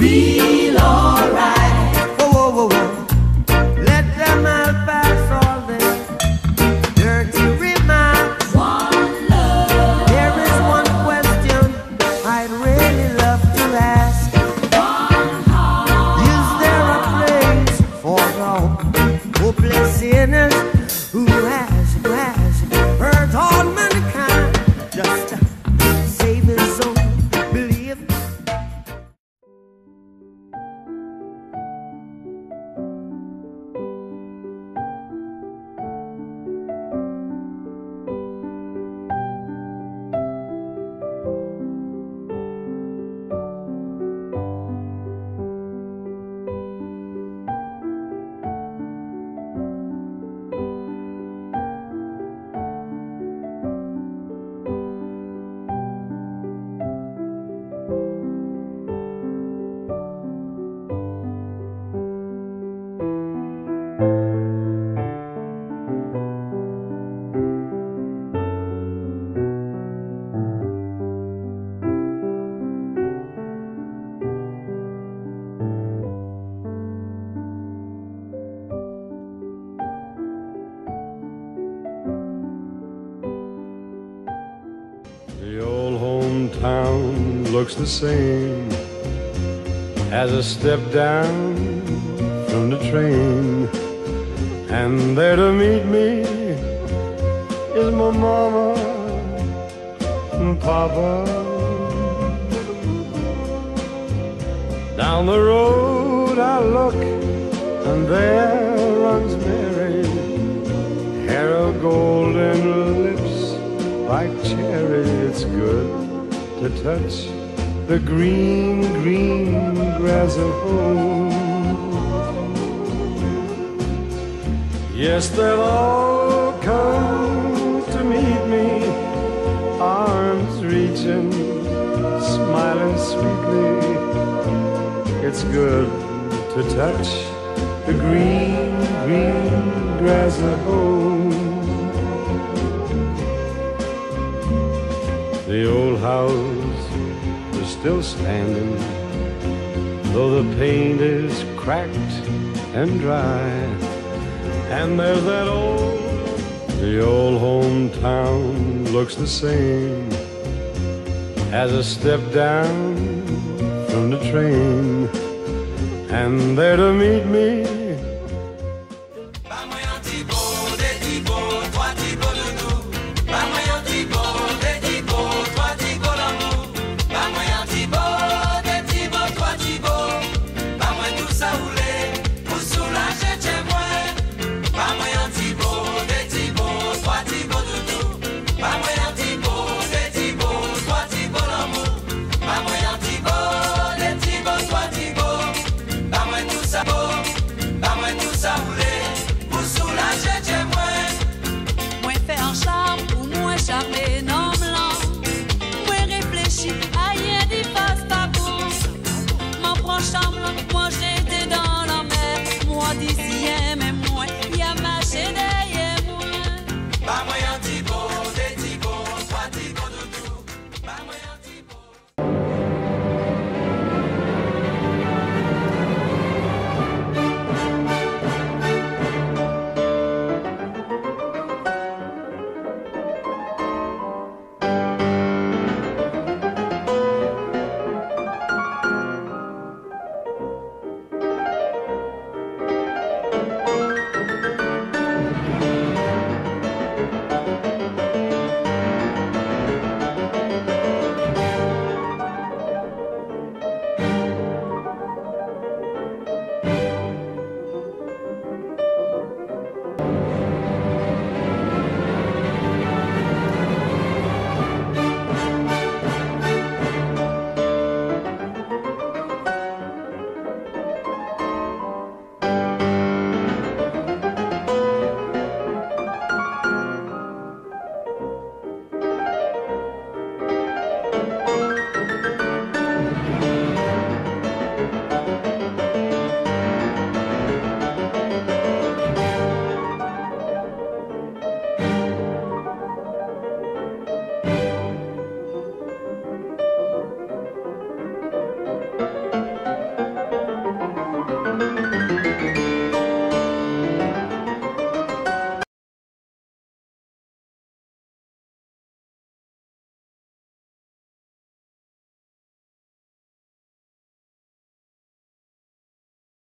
real alright. Whoa, whoa, whoa, whoa. Let them all pass all their dirty remarks. One love. There is one question I'd really love to ask. One heart. Is there a place for all hopeless sinners who has hurt all mankind just to save his own belief? The old hometown looks the same as I step down from the train, and there to meet me is my mama and papa. Down the road I look, and there runs Mary, hair of golden lips like cherry. It's good to touch the green, green grass of home. Yes, they'll all come to meet me, arms reaching, smiling sweetly. It's good to touch the green, green grass of home. The old house is still standing, though the paint is cracked and dry. And there's that the old hometown looks the same as I step down from the train, and there to meet me